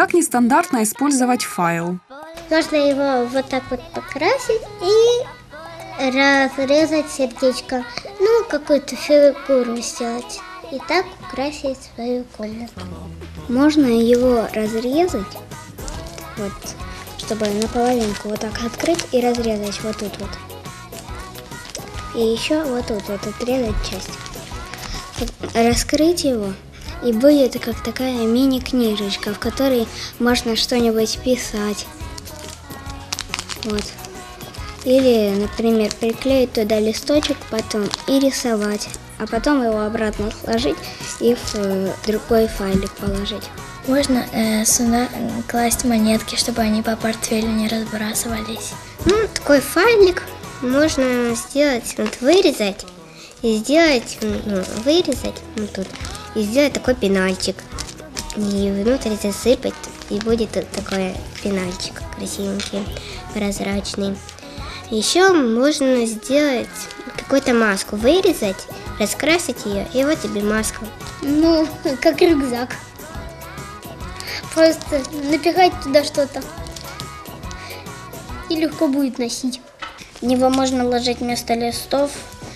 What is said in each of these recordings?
Как нестандартно использовать файл? Можно его вот так вот покрасить и разрезать сердечко. Ну, какую-то фигуру сделать. И так украсить свою комнату. Можно его разрезать, вот, чтобы наполовинку вот так открыть и разрезать вот тут вот. И еще вот тут вот отрезать часть. Раскрыть его, и будет как такая мини-книжечка, в которой можно что-нибудь писать. Вот. Или, например, приклеить туда листочек потом и рисовать, а потом его обратно сложить и в другой файлик положить. Можно сюда класть монетки, чтобы они по портфелю не разбрасывались. Ну, такой файлик можно сделать, вот вырезать и сделать, вырезать вот тут и сделать такой пенальчик. И внутрь засыпать, и будет такой пенальчик красивенький, прозрачный. Еще можно сделать какую-то маску, вырезать, раскрасить ее, и вот тебе маска. Ну, как рюкзак. Просто напихать туда что-то, и легко будет носить. В него можно ложить вместо листов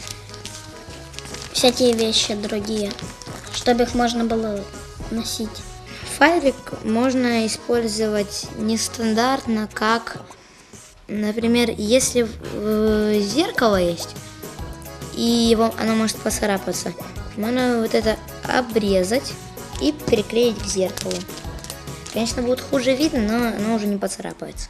всякие вещи другие, чтобы их можно было носить. Файлик можно использовать нестандартно, как, например, если зеркало есть, и оно может поцарапаться, можно вот это обрезать и приклеить к зеркалу. Конечно, будет хуже видно, но оно уже не поцарапается.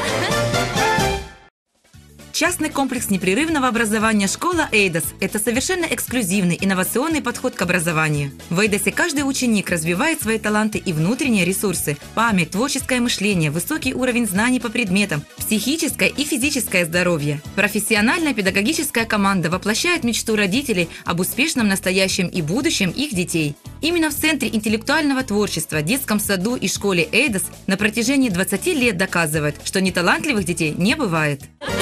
Частный комплекс непрерывного образования «Школа Эйдос» – это совершенно эксклюзивный, инновационный подход к образованию. В Эйдосе каждый ученик развивает свои таланты и внутренние ресурсы – память, творческое мышление, высокий уровень знаний по предметам, психическое и физическое здоровье. Профессиональная педагогическая команда воплощает мечту родителей об успешном настоящем и будущем их детей. Именно в Центре интеллектуального творчества, детском саду и школе Эйдос на протяжении 20 лет доказывают, что неталантливых детей не бывает.